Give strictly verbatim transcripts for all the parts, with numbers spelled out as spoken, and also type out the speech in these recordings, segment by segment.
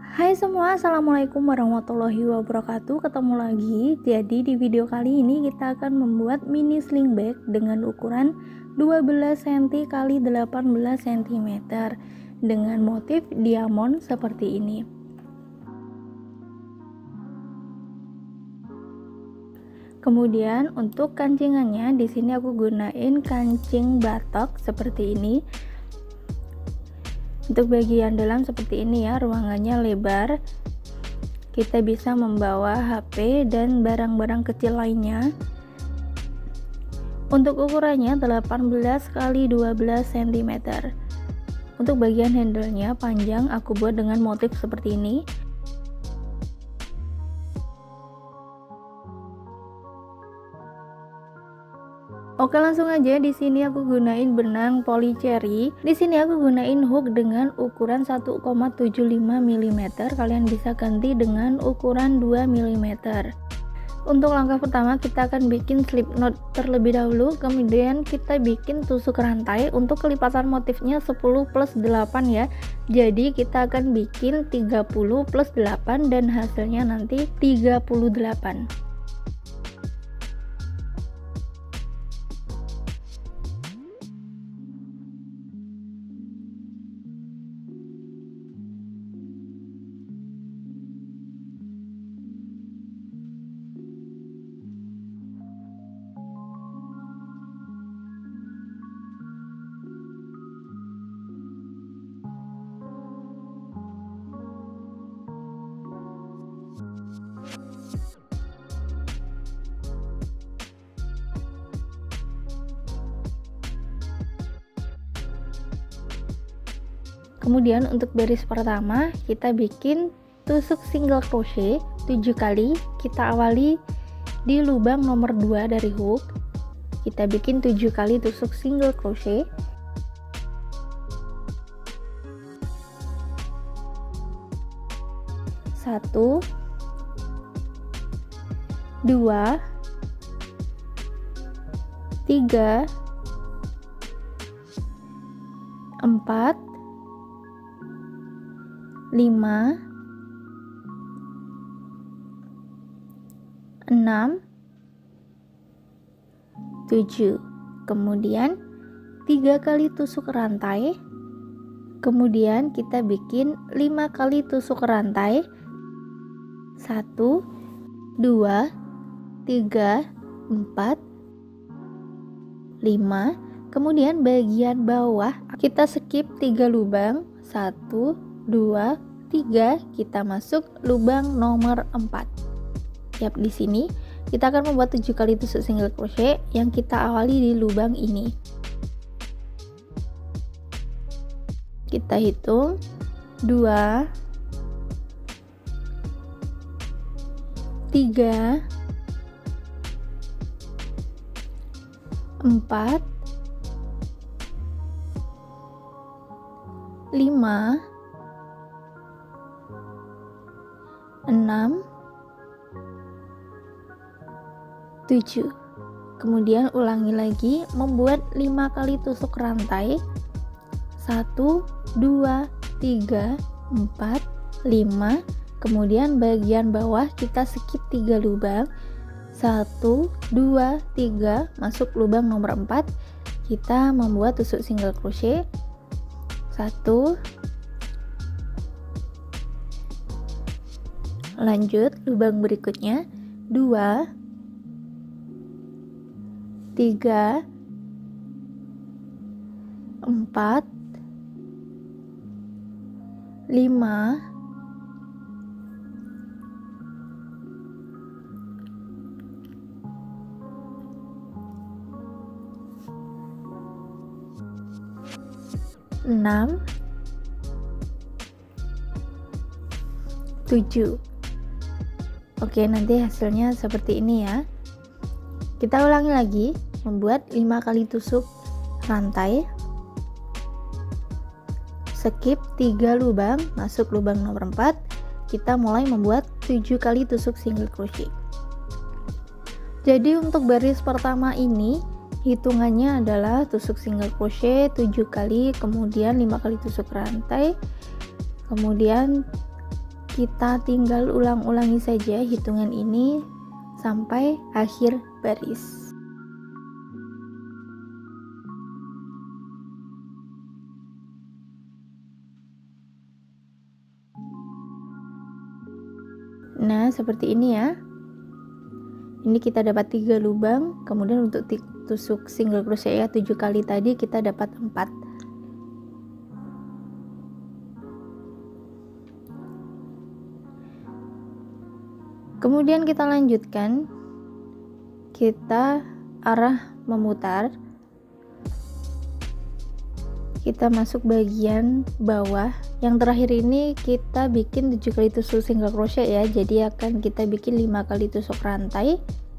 Hai semua, assalamualaikum warahmatullahi wabarakatuh. Ketemu lagi. Jadi di video kali ini kita akan membuat mini sling bag dengan ukuran dua belas sentimeter kali delapan belas sentimeter dengan motif diamond seperti ini. Kemudian untuk kancingannya di sini aku gunain kancing batok seperti ini. Untuk bagian dalam seperti ini ya, ruangannya lebar. Kita bisa membawa H P dan barang-barang kecil lainnya. Untuk ukurannya delapan belas kali dua belas sentimeter. Untuk bagian handle-nya panjang aku buat dengan motif seperti ini. Oke, langsung aja. Di sini aku gunain benang polycherry. Di sini aku gunain hook dengan ukuran satu koma tujuh lima milimeter. Kalian bisa ganti dengan ukuran dua milimeter. Untuk langkah pertama kita akan bikin slip knot terlebih dahulu. Kemudian kita bikin tusuk rantai. Untuk kelipatan motifnya sepuluh plus delapan ya. Jadi kita akan bikin tiga puluh plus delapan dan hasilnya nanti tiga puluh delapan. Kemudian untuk baris pertama kita bikin tusuk single crochet tujuh kali. Kita awali di lubang nomor dua dari hook. Kita bikin tujuh kali tusuk single crochet. Satu, dua, tiga, empat, lima, enam, tujuh. Kemudian tiga kali tusuk rantai. Kemudian kita bikin lima kali tusuk rantai. satu, dua, tiga, empat, lima. Kemudian bagian bawah kita skip tiga lubang. satu, dua, tiga, kita masuk lubang nomor empat. Yap, di sini kita akan membuat tujuh kali tusuk single crochet yang kita awali di lubang ini. Kita hitung dua, tiga, empat, lima, enam, tujuh. Kemudian ulangi lagi membuat lima kali tusuk rantai. Satu, dua, tiga, empat, lima. Kemudian bagian bawah kita skip tiga lubang. Satu, dua, tiga, masuk lubang nomor empat. Kita membuat tusuk single crochet. Satu, lanjut lubang berikutnya. Dua, tiga, empat, lima, enam, tujuh. Oke, nanti hasilnya seperti ini ya. Kita ulangi lagi membuat lima kali tusuk rantai. Skip tiga lubang, masuk lubang nomor empat. Kita mulai membuat tujuh kali tusuk single crochet. Jadi untuk baris pertama ini hitungannya adalah tusuk single crochet tujuh kali, kemudian lima kali tusuk rantai, kemudian kita tinggal ulang-ulangi saja hitungan ini sampai akhir baris. Nah, seperti ini ya. Ini kita dapat tiga lubang, kemudian untuk tusuk single crochet ya tujuh kali tadi kita dapat empat. Kemudian kita lanjutkan, kita arah memutar, kita masuk bagian bawah. Yang terakhir ini kita bikin tujuh kali tusuk single crochet ya, jadi akan kita bikin lima kali tusuk rantai.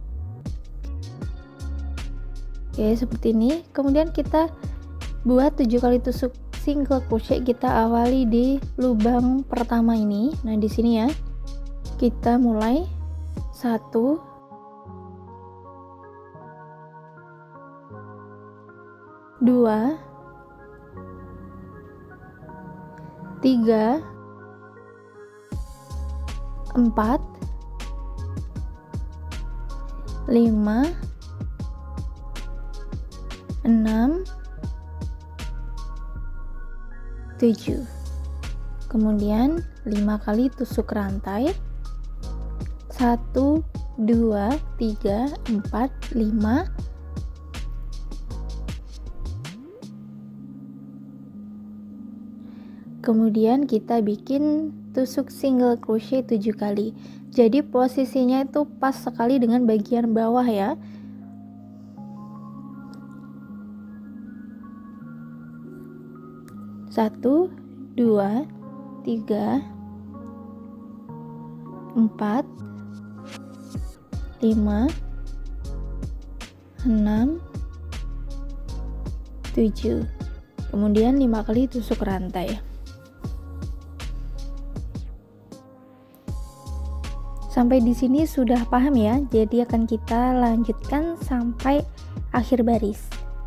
Oke, seperti ini. Kemudian kita buat tujuh kali tusuk single crochet, kita awali di lubang pertama ini. Nah, di sini ya. Kita mulai satu, dua, tiga, empat, lima, enam, tujuh. Kemudian lima kali tusuk rantai. satu, dua, tiga, empat, lima. Kemudian kita bikin tusuk single crochet tujuh kali. Jadi posisinya itu pas sekali dengan bagian bawah ya. satu, dua, tiga, empat, lima, enam, tujuh. Kemudian lima kali tusuk rantai. Sampai di sini sudah paham ya, jadi akan kita lanjutkan sampai akhir baris.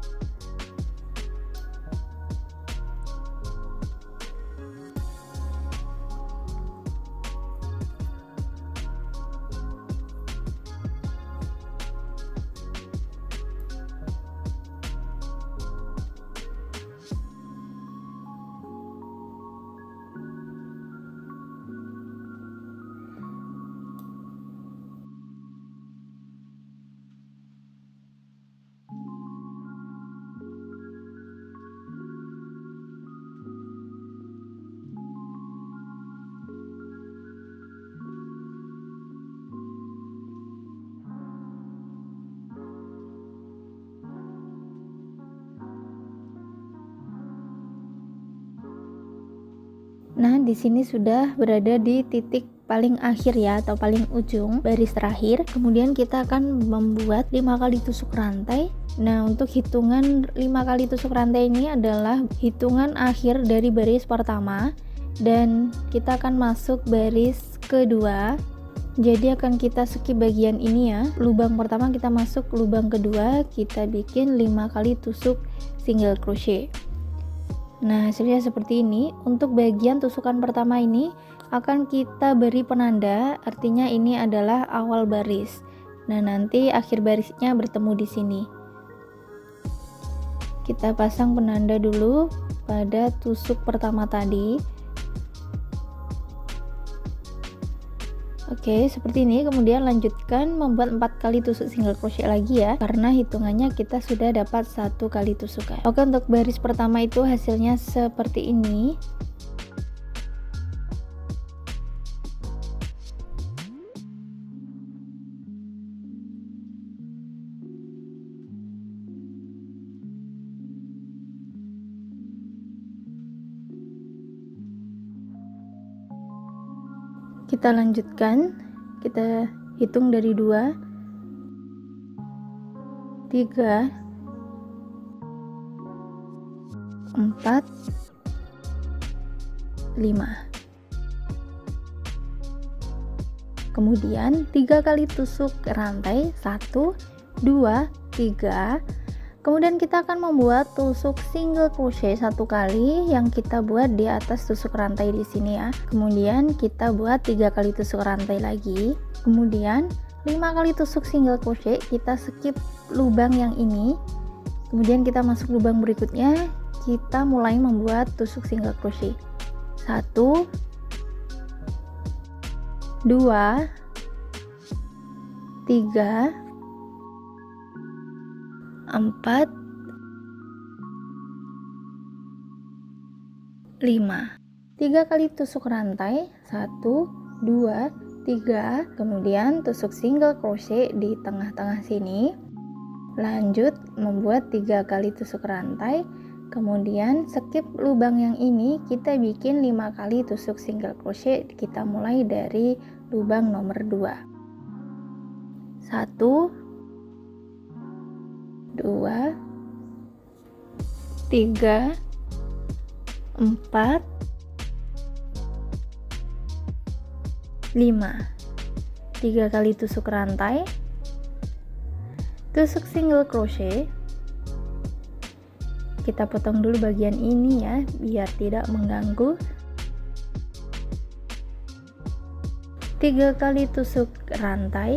Nah, di sini sudah berada di titik paling akhir ya, atau paling ujung baris terakhir. Kemudian kita akan membuat lima kali tusuk rantai. Nah, untuk hitungan lima kali tusuk rantai ini adalah hitungan akhir dari baris pertama, dan kita akan masuk baris kedua. Jadi akan kita skip bagian ini ya. Lubang pertama kita masuk, lubang kedua kita bikin lima kali tusuk single crochet. Nah, hasilnya seperti ini. Untuk bagian tusukan pertama ini akan kita beri penanda, artinya ini adalah awal baris. Nah, nanti akhir barisnya bertemu di sini. Kita pasang penanda dulu pada tusuk pertama tadi. Oke, seperti ini. Kemudian lanjutkan membuat empat kali tusuk single crochet lagi ya, karena hitungannya kita sudah dapat satu kali tusukan. Oke, untuk baris pertama itu hasilnya seperti ini. Kita lanjutkan, kita hitung dari dua, tiga, empat, lima. Kemudian tiga kali tusuk rantai, satu, dua, tiga. Kemudian kita akan membuat tusuk single crochet satu kali yang kita buat di atas tusuk rantai di sini ya. Kemudian kita buat tiga kali tusuk rantai lagi. Kemudian lima kali tusuk single crochet, kita skip lubang yang ini. Kemudian kita masuk lubang berikutnya, kita mulai membuat tusuk single crochet. satu dua tiga empat lima. tiga kali tusuk rantai, satu dua tiga, kemudian tusuk single crochet di tengah-tengah sini. Lanjut membuat tiga kali tusuk rantai, kemudian skip lubang yang ini, kita bikin lima kali tusuk single crochet. Kita mulai dari lubang nomor dua. satu dua tiga empat lima. tiga kali tusuk rantai, tusuk single crochet. Kita potong dulu bagian ini ya biar tidak mengganggu. tiga kali tusuk rantai,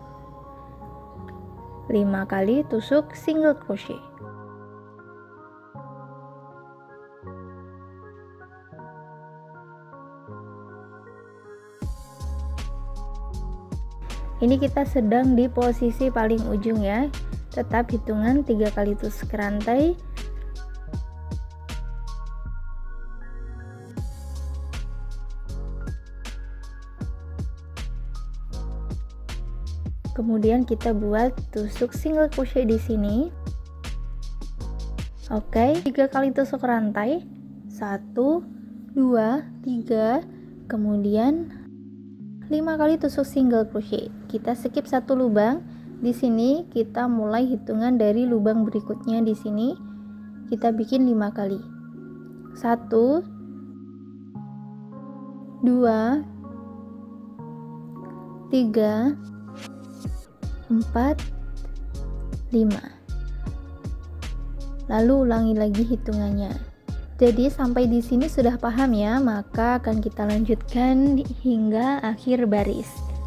lima kali tusuk single crochet. Ini kita sedang di posisi paling ujung ya, tetap hitungan tiga kali tusuk rantai, kemudian kita buat tusuk single crochet di sini. Oke, tiga kali tusuk rantai, satu dua tiga, kemudian lima kali tusuk single crochet. Kita skip satu lubang di sini, kita mulai hitungan dari lubang berikutnya. Di sini kita bikin lima kali, satu dua tiga empat lima, lalu ulangi lagi hitungannya. Jadi sampai di sini sudah paham ya, maka akan kita lanjutkan hingga akhir baris.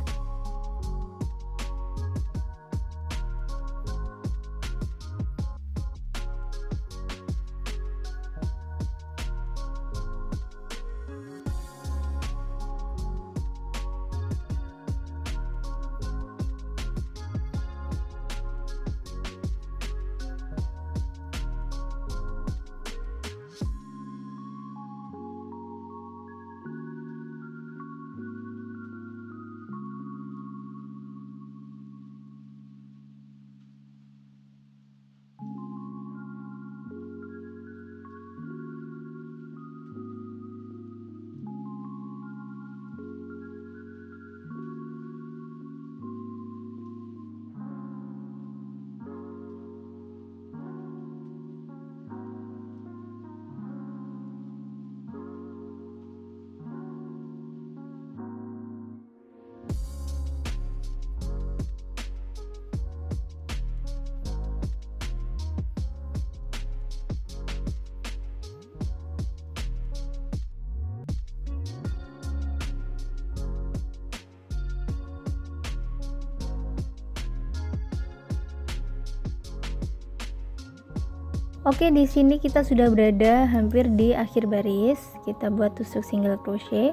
Oke, di sini kita sudah berada hampir di akhir baris. Kita buat tusuk single crochet,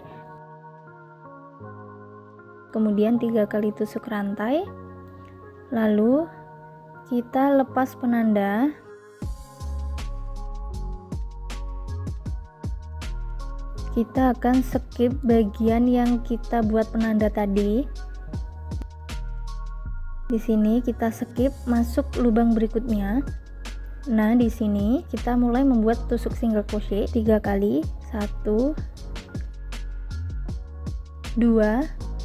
kemudian tiga kali tusuk rantai, lalu kita lepas penanda. Kita akan skip bagian yang kita buat penanda tadi. Di sini kita skip, masuk lubang berikutnya. Nah, di sini kita mulai membuat tusuk single crochet tiga kali, satu dua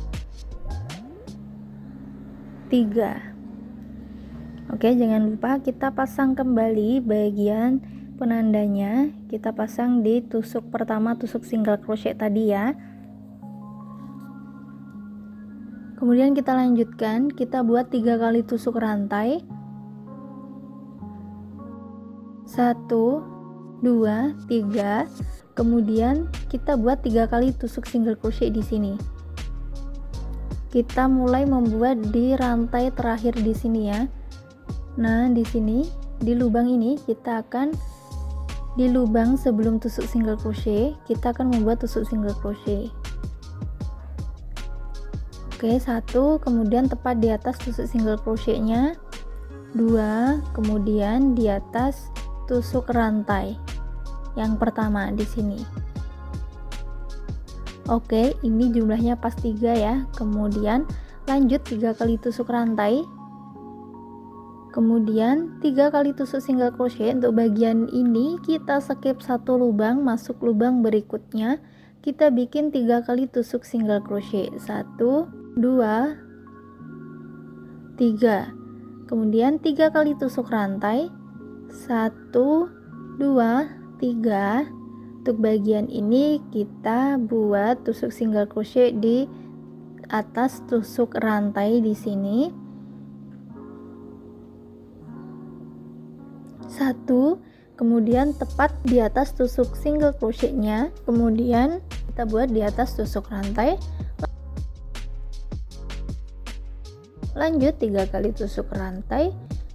tiga. Oke, jangan lupa kita pasang kembali bagian penandanya, kita pasang di tusuk pertama, tusuk single crochet tadi ya. Kemudian kita lanjutkan, kita buat tiga kali tusuk rantai, satu, dua, tiga. Kemudian kita buat tiga kali tusuk single crochet di sini. Kita mulai membuat di rantai terakhir di sini ya. Nah, di sini di lubang ini kita akan di lubang sebelum tusuk single crochet kita akan membuat tusuk single crochet. Oke, satu, kemudian tepat di atas tusuk single crochetnya, dua, kemudian di atas tusuk rantai yang pertama di sini. Oke, ini jumlahnya pas tiga ya. Kemudian lanjut tiga kali tusuk rantai, kemudian tiga kali tusuk single crochet. Untuk bagian ini kita skip satu lubang, masuk lubang berikutnya, kita bikin tiga kali tusuk single crochet, satu, dua, tiga. Kemudian tiga kali tusuk rantai, satu, dua, tiga. Untuk bagian ini kita buat tusuk single crochet di atas tusuk rantai di sini, satu, kemudian tepat di atas tusuk single crochetnya, kemudian kita buat di atas tusuk rantai, lanjut tiga kali tusuk rantai.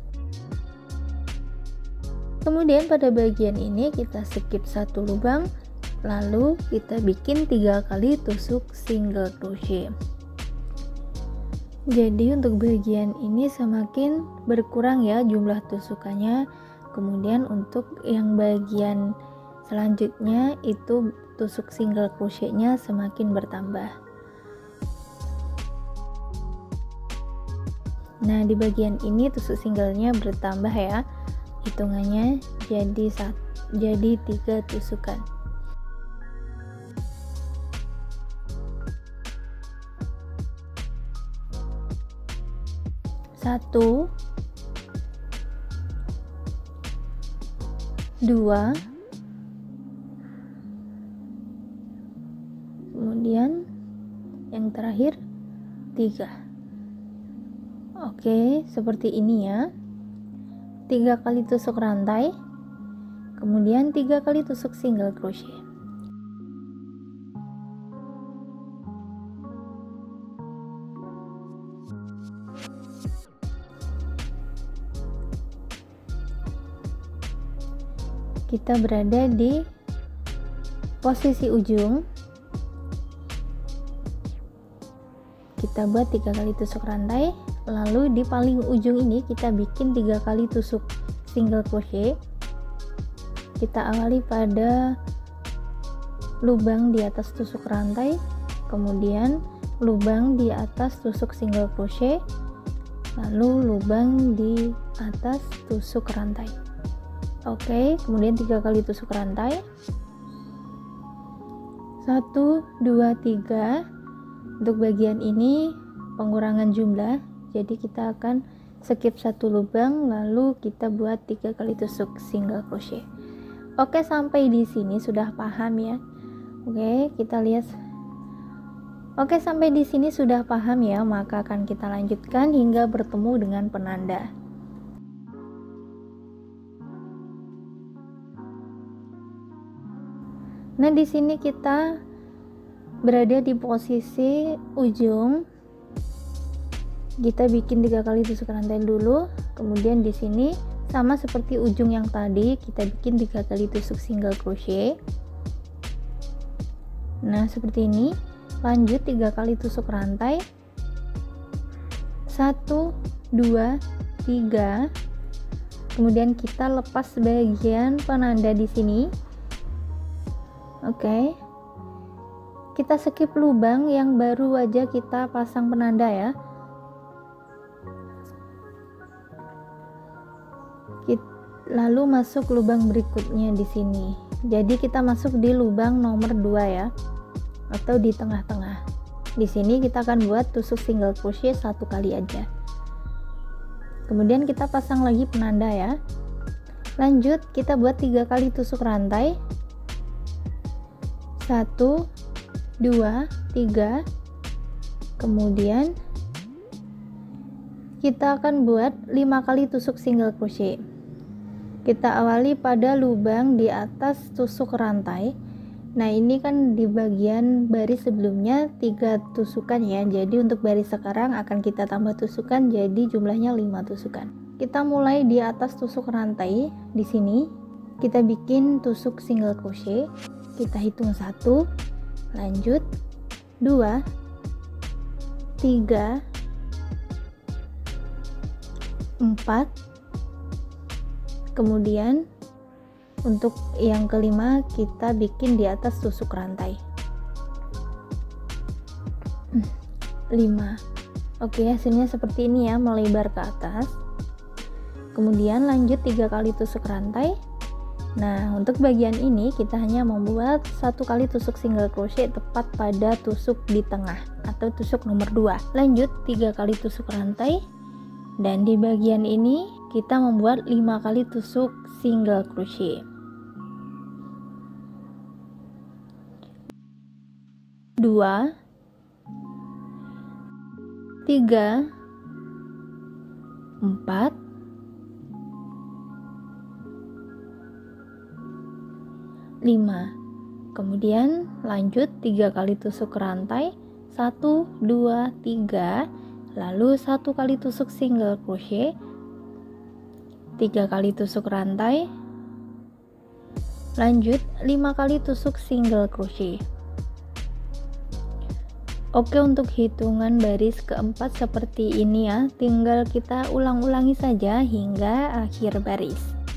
Kemudian pada bagian ini kita skip satu lubang, lalu kita bikin tiga kali tusuk single crochet. Jadi untuk bagian ini semakin berkurang ya jumlah tusukannya. Kemudian untuk yang bagian selanjutnya itu tusuk single crochetnya semakin bertambah. Nah, di bagian ini tusuk singlenya bertambah ya, hitungannya jadi satu, jadi tiga tusukan. Satu, dua, kemudian yang terakhir tiga. Oke, seperti ini ya. Tiga kali tusuk rantai, kemudian tiga kali tusuk single crochet. Kita berada di posisi ujung. Kita buat tiga kali tusuk rantai, lalu di paling ujung ini kita bikin tiga kali tusuk single crochet. Kita awali pada lubang di atas tusuk rantai, kemudian lubang di atas tusuk single crochet, lalu lubang di atas tusuk rantai. Oke, kemudian tiga kali tusuk rantai, satu, dua, tiga. Untuk bagian ini pengurangan jumlah, jadi kita akan skip satu lubang, lalu kita buat tiga kali tusuk single crochet. Oke, sampai di sini sudah paham ya. Oke, kita lihat. Oke, sampai di sini sudah paham ya, maka akan kita lanjutkan hingga bertemu dengan penanda. Nah, di sini kita berada di posisi ujung. Kita bikin tiga kali tusuk rantai dulu, kemudian di sini sama seperti ujung yang tadi, kita bikin tiga kali tusuk single crochet. Nah, seperti ini. Lanjut tiga kali tusuk rantai, satu, dua, tiga. Kemudian kita lepas bagian penanda di sini. Oke, kita skip lubang yang baru aja kita pasang penanda ya. Lalu masuk lubang berikutnya di sini. Jadi kita masuk di lubang nomor dua ya, atau di tengah-tengah. Di sini kita akan buat tusuk single crochet satu kali aja. Kemudian kita pasang lagi penanda ya. Lanjut kita buat tiga kali tusuk rantai. Satu, dua, tiga. Kemudian kita akan buat lima kali tusuk single crochet. Kita awali pada lubang di atas tusuk rantai. Nah, ini kan di bagian baris sebelumnya tiga tusukan ya. Jadi untuk baris sekarang akan kita tambah tusukan, jadi jumlahnya lima tusukan. Kita mulai di atas tusuk rantai. Di sini kita bikin tusuk single crochet. Kita hitung satu, lanjut dua, tiga, empat. Kemudian untuk yang kelima kita bikin di atas tusuk rantai lima. Oke, hasilnya seperti ini ya, melebar ke atas. Kemudian lanjut tiga kali tusuk rantai. Nah, untuk bagian ini kita hanya membuat satu kali tusuk single crochet tepat pada tusuk di tengah atau tusuk nomor dua. Lanjut tiga kali tusuk rantai, dan di bagian ini kita membuat lima kali tusuk single crochet. Dua, tiga, empat, lima. Kemudian lanjut tiga kali tusuk rantai, satu, dua, tiga, lalu satu kali tusuk single crochet, tiga kali tusuk rantai, lanjut lima kali tusuk single crochet. Oke, untuk hitungan baris keempat seperti ini ya, tinggal kita ulang-ulangi saja hingga akhir baris.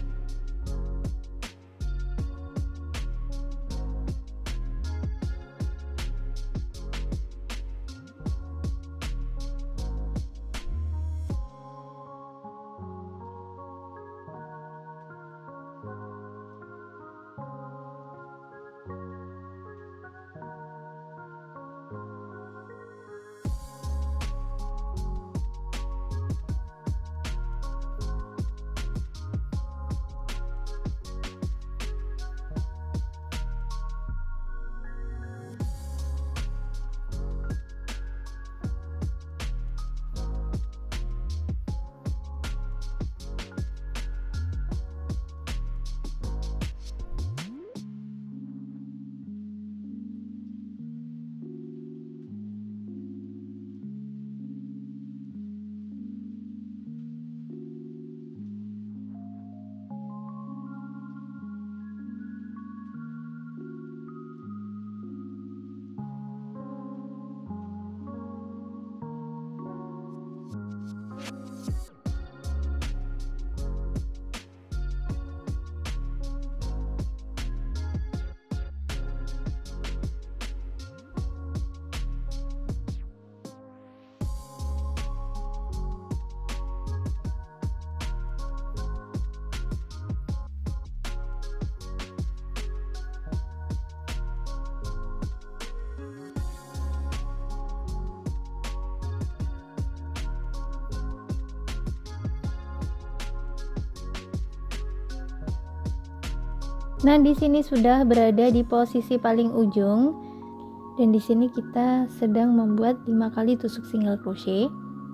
Nah, di sini sudah berada di posisi paling ujung, dan di sini kita sedang membuat lima kali tusuk single crochet.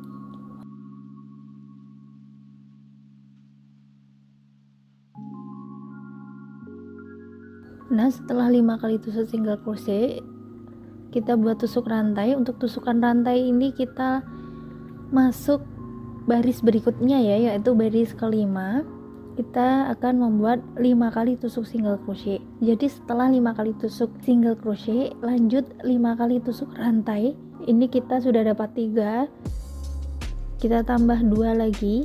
Nah, setelah lima kali tusuk single crochet, kita buat tusuk rantai. Untuk tusukan rantai ini kita masuk baris berikutnya ya, yaitu baris kelima. Kita akan membuat lima kali tusuk single crochet. Jadi setelah lima kali tusuk single crochet, lanjut lima kali tusuk rantai. Ini kita sudah dapat tiga. Kita tambah dua lagi.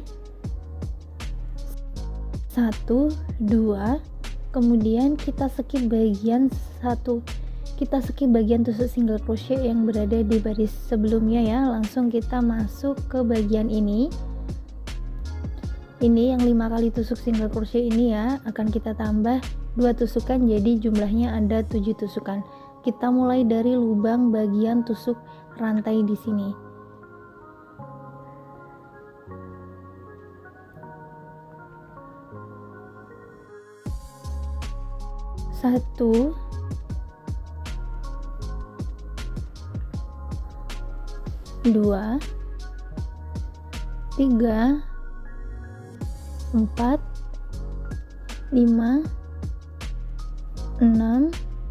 Satu, dua. Kemudian kita skip bagian satu. Kita skip bagian tusuk single crochet yang berada di baris sebelumnya ya. Langsung kita masuk ke bagian ini. Ini yang lima kali tusuk single crochet ini ya, akan kita tambah dua tusukan, jadi jumlahnya ada tujuh tusukan. Kita mulai dari lubang bagian tusuk rantai di sini. Satu, dua, tiga, empat, lima, enam,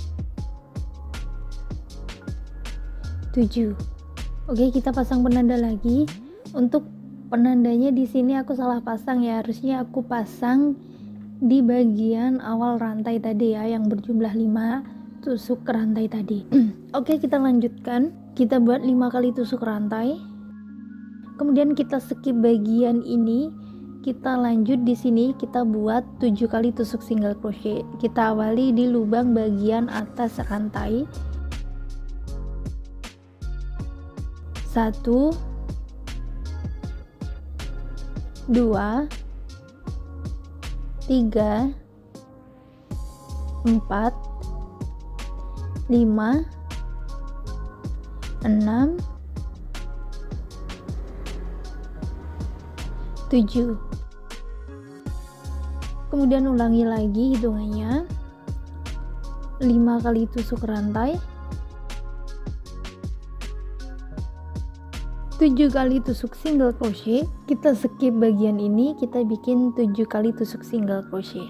tujuh. Oke, kita pasang penanda lagi. Untuk penandanya di sini aku salah pasang ya, harusnya aku pasang di bagian awal rantai tadi ya, yang berjumlah lima tusuk rantai tadi. Oke, kita lanjutkan. Kita buat lima kali tusuk rantai. Kemudian kita skip bagian ini. Kita lanjut di sini, kita buat tujuh kali tusuk single crochet. Kita awali di lubang bagian atas rantai. Satu, dua, tiga, empat, lima, enam, tujuh. Kemudian ulangi lagi hitungannya, lima kali tusuk rantai, tujuh kali tusuk single crochet. Kita skip bagian ini, kita bikin tujuh kali tusuk single crochet.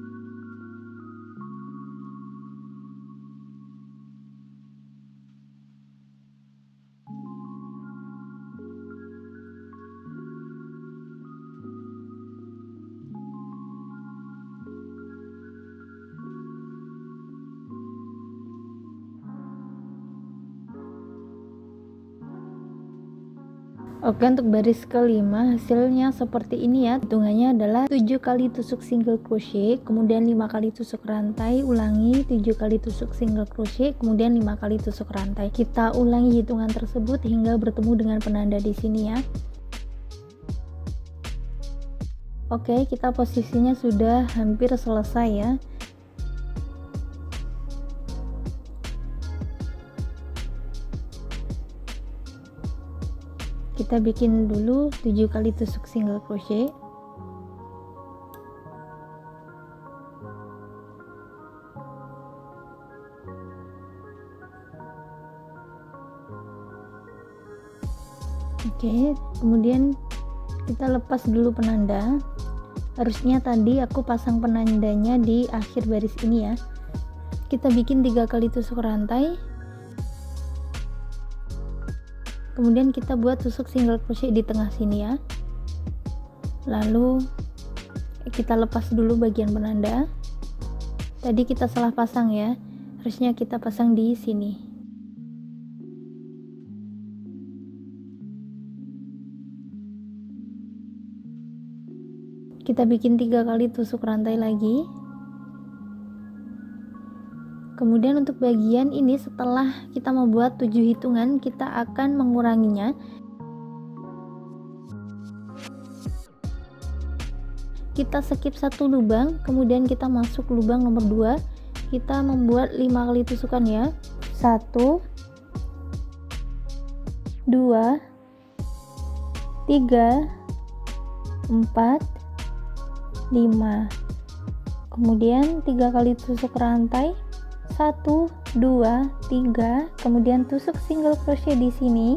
Oke, untuk baris kelima hasilnya seperti ini ya. Hitungannya adalah tujuh kali tusuk single crochet, kemudian lima kali tusuk rantai, ulangi tujuh kali tusuk single crochet, kemudian lima kali tusuk rantai. Kita ulangi hitungan tersebut hingga bertemu dengan penanda di sini ya. Oke, kita posisinya sudah hampir selesai ya. Kita bikin dulu tujuh kali tusuk single crochet. Oke, kemudian kita lepas dulu penanda. Harusnya tadi aku pasang penandanya di akhir baris ini ya. Kita bikin tiga kali tusuk rantai. Kemudian kita buat tusuk single crochet di tengah sini ya. Lalu kita lepas dulu bagian penanda. Tadi kita salah pasang ya. Harusnya kita pasang di sini. Kita bikin tiga kali tusuk rantai lagi. Kemudian untuk bagian ini, setelah kita membuat tujuh hitungan, kita akan menguranginya. Kita skip satu lubang, kemudian kita masuk lubang nomor dua. Kita membuat lima kali tusukan ya. Satu, dua, tiga, empat, lima. Kemudian tiga kali tusuk rantai. Satu, dua, tiga, kemudian tusuk single crochet di sini.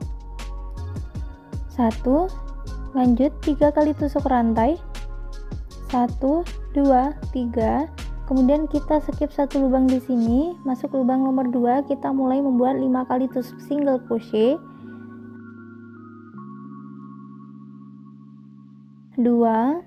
Satu, lanjut tiga kali tusuk rantai. Satu, dua, tiga, kemudian kita skip satu lubang di sini, masuk lubang nomor dua. Kita mulai membuat lima kali tusuk single crochet. Dua,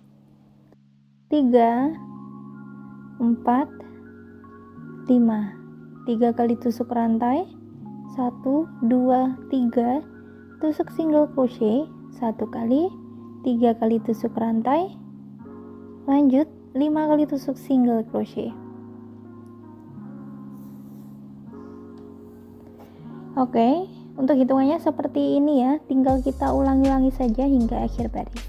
tiga, empat, lima. Tiga kali tusuk rantai. Satu, dua, tiga, tusuk single crochet satu kali, tiga kali tusuk rantai, lanjut lima kali tusuk single crochet. Oke, untuk hitungannya seperti ini ya, tinggal kita ulangi-ulangi saja hingga akhir baris.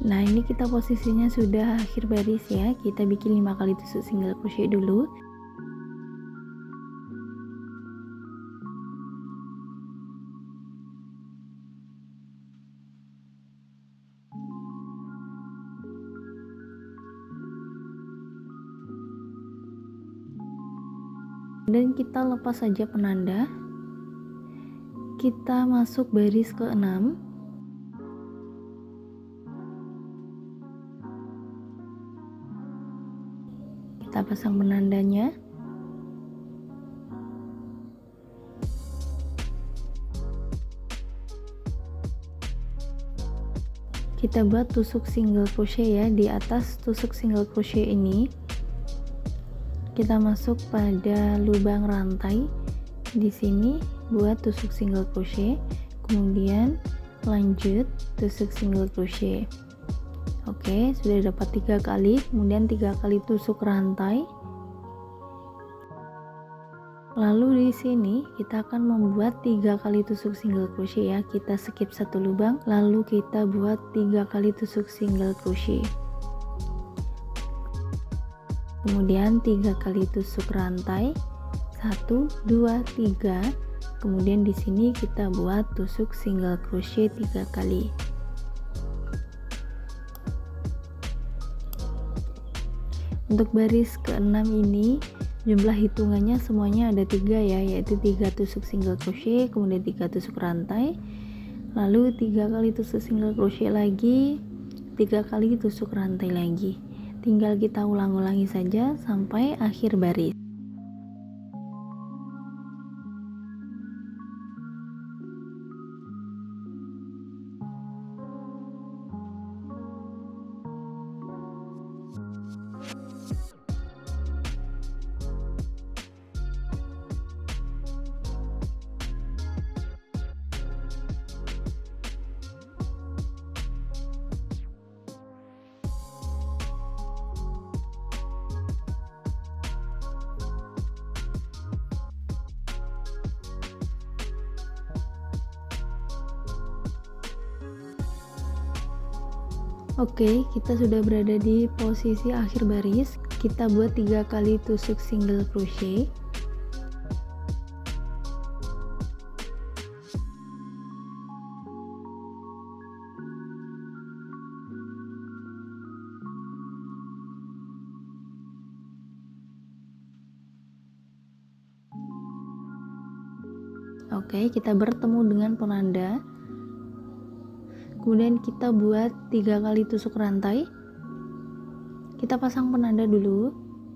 Nah, ini kita posisinya sudah akhir baris ya. Kita bikin lima kali tusuk single crochet dulu. Dan kita lepas saja penanda. Kita masuk baris ke enam. Kita pasang penandanya. Kita buat tusuk single crochet ya. Di atas tusuk single crochet ini kita masuk pada lubang rantai. Di sini buat tusuk single crochet, kemudian lanjut tusuk single crochet. Oke, sudah dapat tiga kali, kemudian tiga kali tusuk rantai. Lalu di sini kita akan membuat tiga kali tusuk single crochet ya. Kita skip satu lubang, lalu kita buat tiga kali tusuk single crochet. Kemudian tiga kali tusuk rantai, satu, dua, tiga. Kemudian di sini kita buat tusuk single crochet tiga kali. Untuk baris keenam ini jumlah hitungannya semuanya ada tiga ya, yaitu tiga tusuk single crochet, kemudian tiga tusuk rantai, lalu tiga kali tusuk single crochet lagi, tiga kali tusuk rantai lagi. Tinggal kita ulang-ulangi saja sampai akhir baris. Oke, kita sudah berada di posisi akhir baris. Kita buat tiga kali tusuk single crochet. Oke, kita bertemu dengan penanda. Kemudian kita buat tiga kali tusuk rantai. Kita pasang penanda dulu.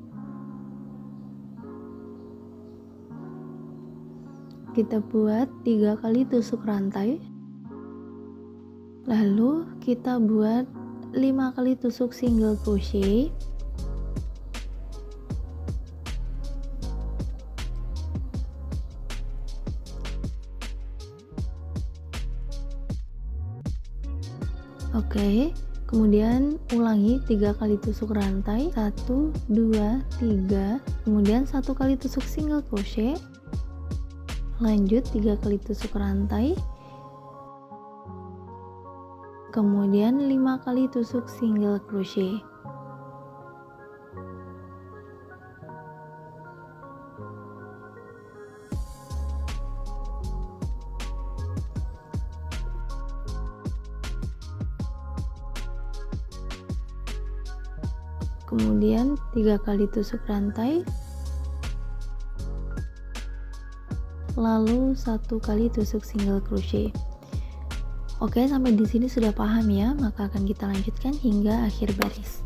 Kita buat tiga kali tusuk rantai. Lalu kita buat lima kali tusuk single crochet. Oke, kemudian ulangi tiga kali tusuk rantai, satu, dua, tiga, kemudian satu kali tusuk single crochet, lanjut tiga kali tusuk rantai, kemudian lima kali tusuk single crochet. Kemudian tiga kali tusuk rantai, lalu satu kali tusuk single crochet. Oke, sampai di sini sudah paham ya, maka akan kita lanjutkan hingga akhir baris.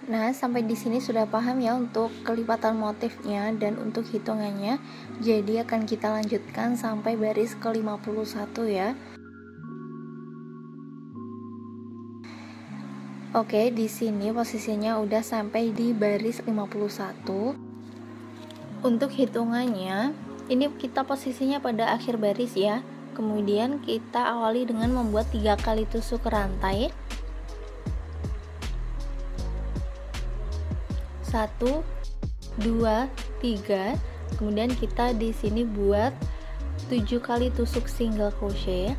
Nah, sampai di sini sudah paham ya untuk kelipatan motifnya dan untuk hitungannya. Jadi akan kita lanjutkan sampai baris ke lima puluh satu ya. Oke, di sini posisinya udah sampai di baris lima puluh satu. Untuk hitungannya, ini kita posisinya pada akhir baris ya. Kemudian kita awali dengan membuat tiga kali tusuk rantai. Satu, dua, tiga. Kemudian kita di sini buat tujuh kali tusuk single crochet.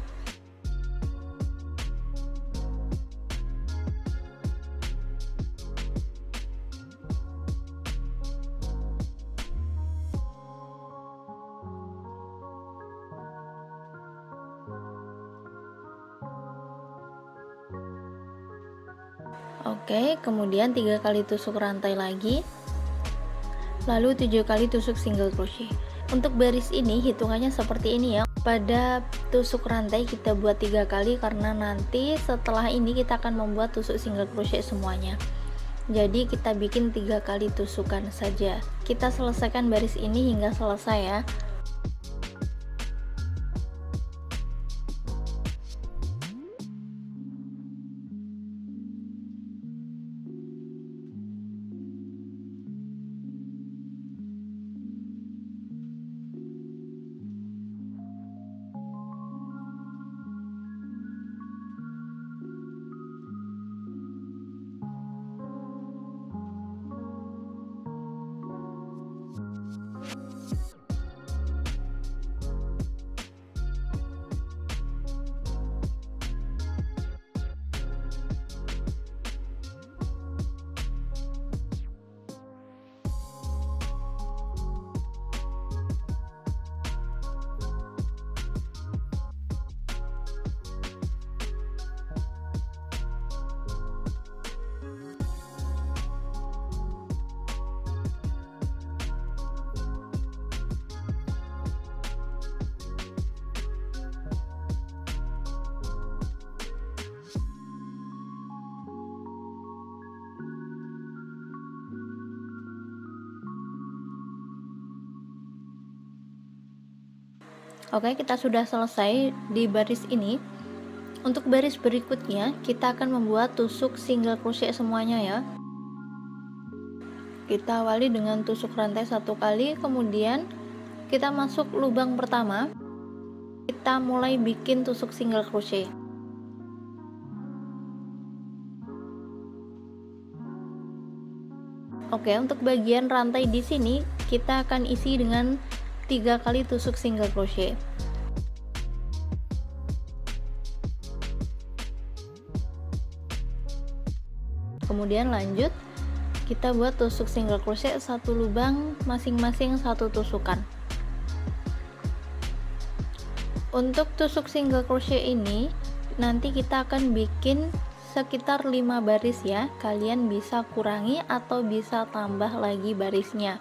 Oke, kemudian tiga kali tusuk rantai lagi, lalu tujuh kali tusuk single crochet. Untuk baris ini hitungannya seperti ini ya. Pada tusuk rantai kita buat tiga kali karena nanti setelah ini kita akan membuat tusuk single crochet semuanya. Jadi kita bikin tiga kali tusukan saja. Kita selesaikan baris ini hingga selesai ya. Oke, kita sudah selesai di baris ini. Untuk baris berikutnya kita akan membuat tusuk single crochet semuanya ya. Kita awali dengan tusuk rantai satu kali, kemudian kita masuk lubang pertama, kita mulai bikin tusuk single crochet. Oke, untuk bagian rantai di sini kita akan isi dengan tiga kali tusuk single crochet. Kemudian lanjut kita buat tusuk single crochet satu lubang masing-masing satu tusukan. Untuk tusuk single crochet ini nanti kita akan bikin sekitar lima baris ya. Kalian bisa kurangi atau bisa tambah lagi barisnya.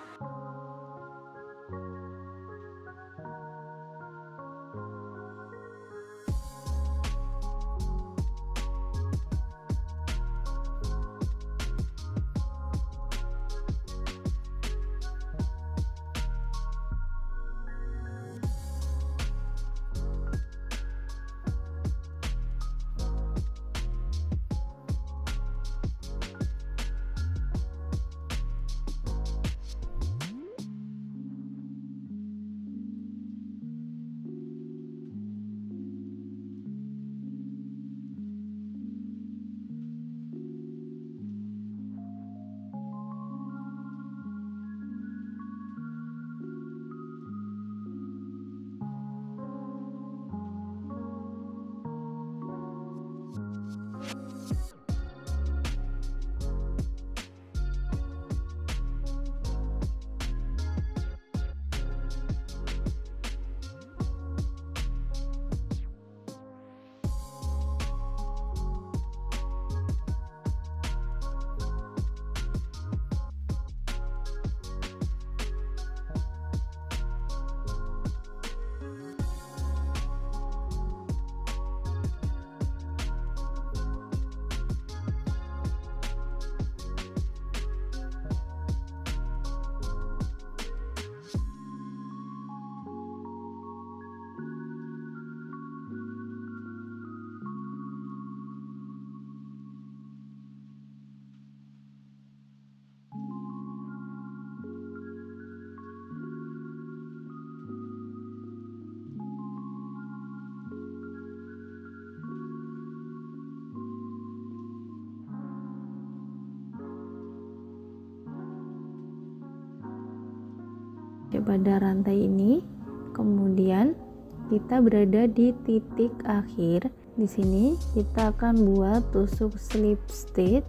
pada rantai ini. Kemudian kita berada di titik akhir. Di sini kita akan buat tusuk slip stitch.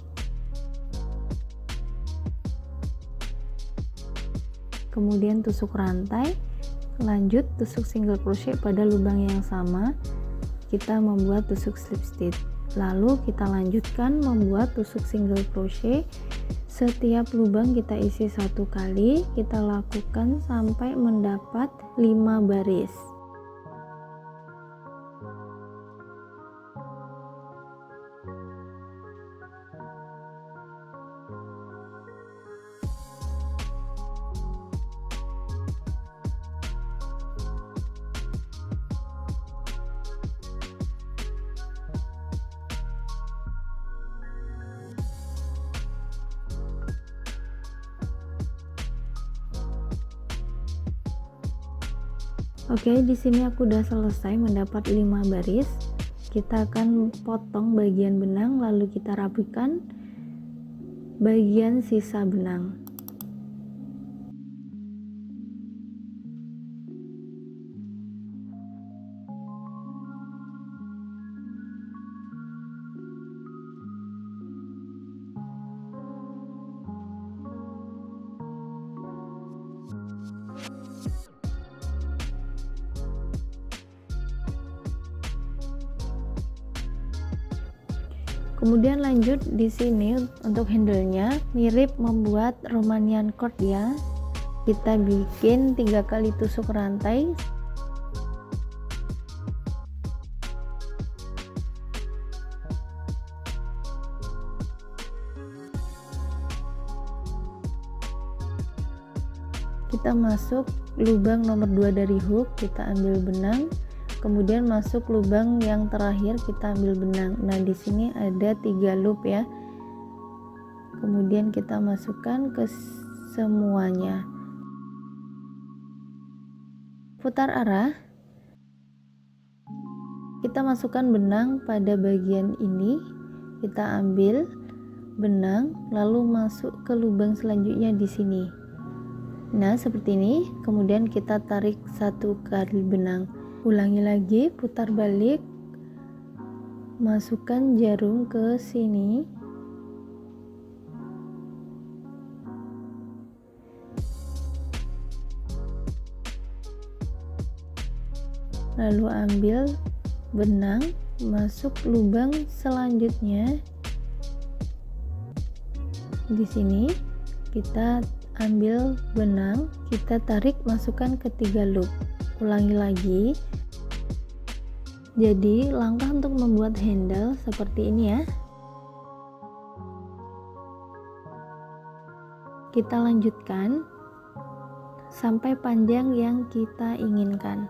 Kemudian tusuk rantai, lanjut tusuk single crochet pada lubang yang sama. Kita membuat tusuk slip stitch. Lalu kita lanjutkan membuat tusuk single crochet. Setiap lubang kita isi satu kali, kita lakukan sampai mendapat lima baris. Oke, di sini aku udah selesai mendapat lima baris. Kita akan potong bagian benang, lalu kita rapikan bagian sisa benang. Kemudian lanjut di sini untuk handle-nya mirip membuat Romanian cord ya. Kita bikin tiga kali tusuk rantai. Kita masuk lubang nomor dua dari hook, kita ambil benang. Kemudian masuk lubang yang terakhir, kita ambil benang. Nah, di sini ada tiga loop ya. Kemudian kita masukkan ke semuanya. Putar arah. Kita masukkan benang pada bagian ini. Kita ambil benang lalu masuk ke lubang selanjutnya di sini. Nah, seperti ini. Kemudian kita tarik satu kali benang. Ulangi lagi, putar balik, masukkan jarum ke sini, lalu ambil benang, masuk lubang selanjutnya. Di sini kita ambil benang, kita tarik, masukkan ke tiga loop. Ulangi lagi. Jadi langkah untuk membuat handle seperti ini ya. Kita lanjutkan sampai panjang yang kita inginkan.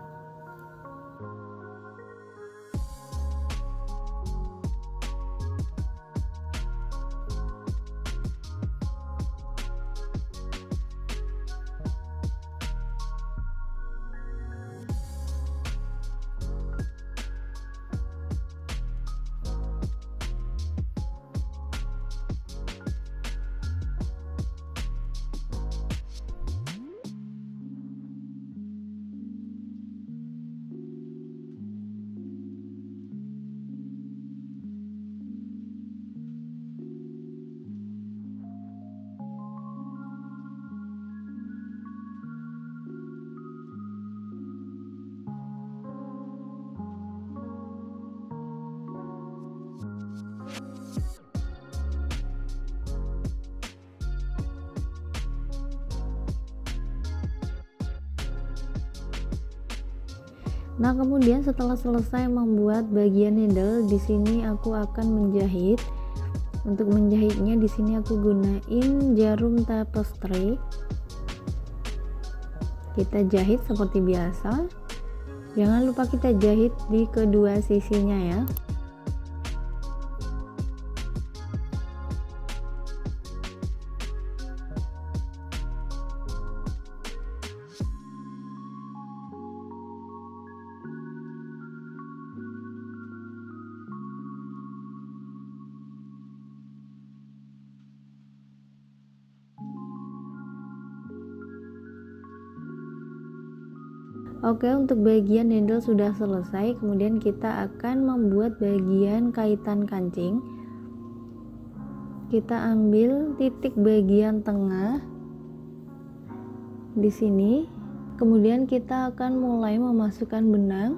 Nah, kemudian setelah selesai membuat bagian handle, di sini aku akan menjahit. Untuk menjahitnya di sini aku gunain jarum tapestry. Kita jahit seperti biasa. Jangan lupa kita jahit di kedua sisinya ya. Oke, untuk bagian handle sudah selesai. Kemudian kita akan membuat bagian kaitan kancing. Kita ambil titik bagian tengah di sini. Kemudian kita akan mulai memasukkan benang.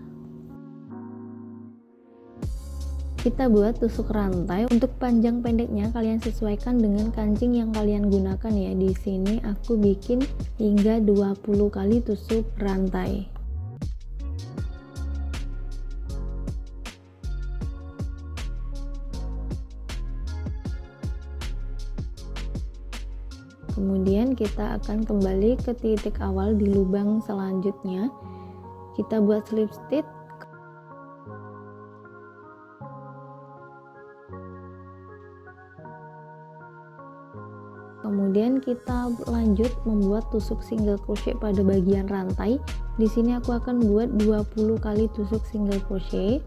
Kita buat tusuk rantai. Untuk panjang pendeknya kalian sesuaikan dengan kancing yang kalian gunakan ya. Di sini aku bikin hingga dua puluh kali tusuk rantai. Kemudian kita akan kembali ke titik awal di lubang selanjutnya. Kita buat slip stitch. Kemudian kita lanjut membuat tusuk single crochet pada bagian rantai. Di sini aku akan buat dua puluh kali tusuk single crochet.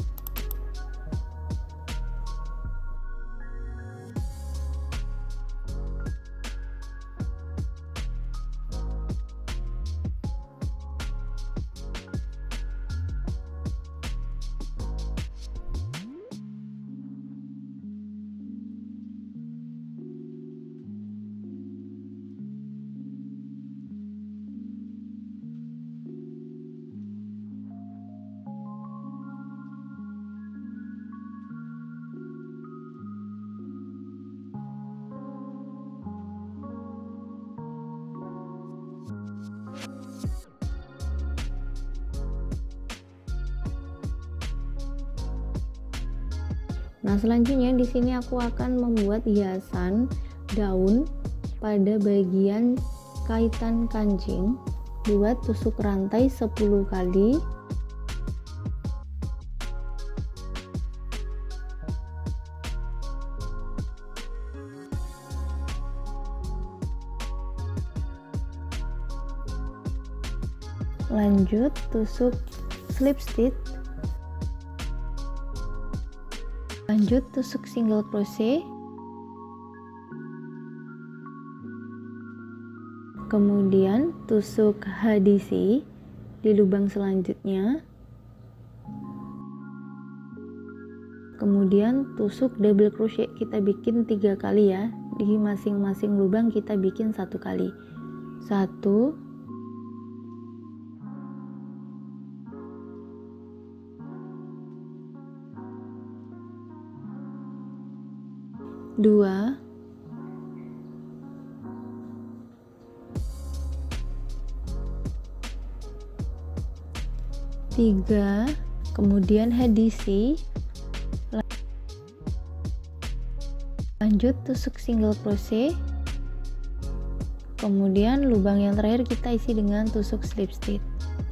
Nah, selanjutnya di sini aku akan membuat hiasan daun pada bagian kaitan kancing. Buat tusuk rantai sepuluh kali. Lanjut tusuk slip stitch. Lanjut tusuk single crochet. Kemudian tusuk H D C di lubang selanjutnya. Kemudian tusuk double crochet, kita bikin tiga kali ya. Di masing-masing lubang kita bikin satu kali. Satu, dua, tiga, kemudian H D C, lanjut tusuk single crochet, kemudian lubang yang terakhir kita isi dengan tusuk slip stitch.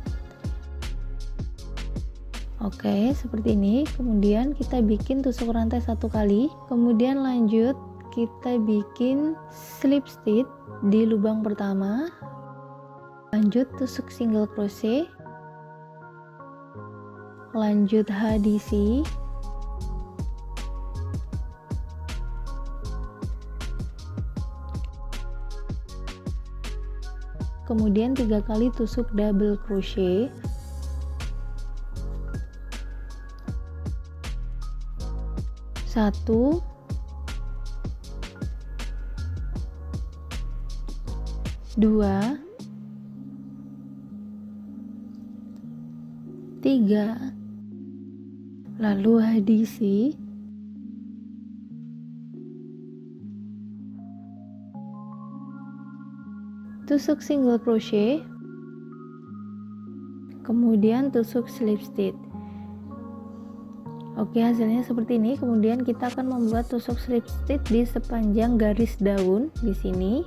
Oke, seperti ini. Kemudian kita bikin tusuk rantai satu kali, kemudian lanjut kita bikin slip stitch di lubang pertama, lanjut tusuk single crochet, lanjut H D C, kemudian tiga kali tusuk double crochet, satu, dua, tiga, lalu H D C, tusuk single crochet, kemudian tusuk slip stitch. Oke, hasilnya seperti ini. Kemudian kita akan membuat tusuk slip stitch di sepanjang garis daun di sini.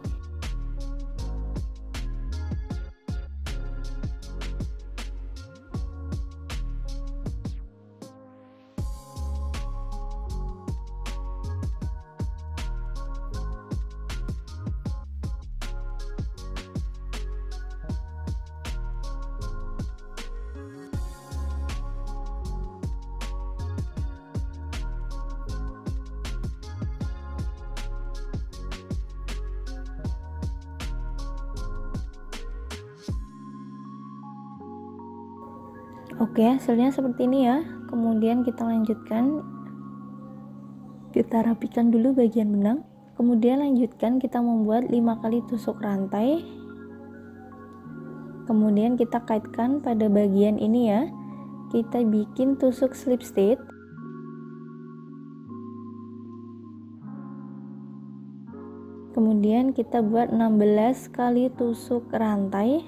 Oke, hasilnya seperti ini ya. Kemudian kita lanjutkan, kita rapikan dulu bagian benang. Kemudian lanjutkan kita membuat lima kali tusuk rantai. Kemudian kita kaitkan pada bagian ini ya. Kita bikin tusuk slip stitch. Kemudian kita buat enam belas kali tusuk rantai.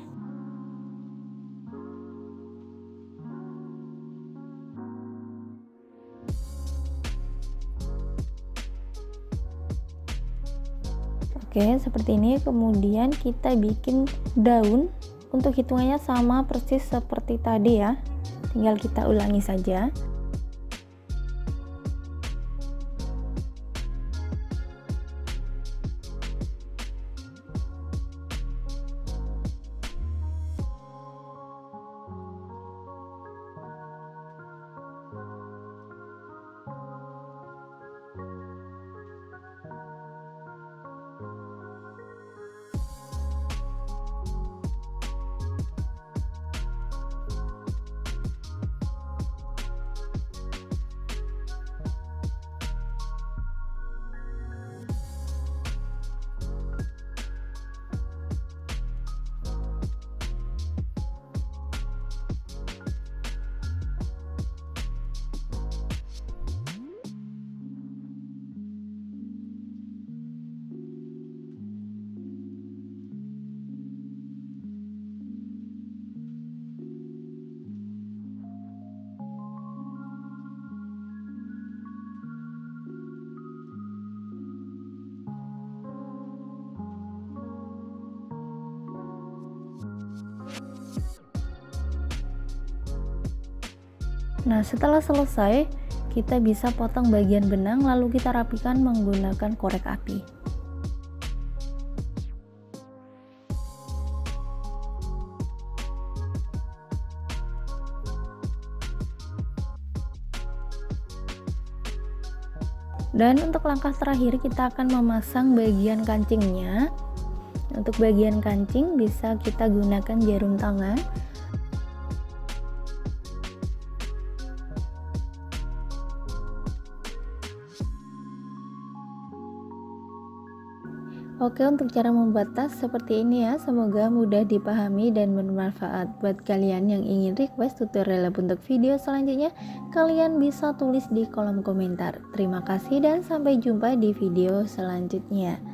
Oke, seperti ini. Kemudian kita bikin daun. Untuk hitungannya sama persis seperti tadi ya. Tinggal kita ulangi saja. Nah, setelah selesai, kita bisa potong bagian benang lalu kita rapikan menggunakan korek api. Dan untuk langkah terakhir kita akan memasang bagian kancingnya. Untuk bagian kancing bisa kita gunakan jarum tangan. Oke, untuk cara membuat tas seperti ini ya, semoga mudah dipahami dan bermanfaat. Buat kalian yang ingin request tutorial untuk video selanjutnya, kalian bisa tulis di kolom komentar. Terima kasih dan sampai jumpa di video selanjutnya.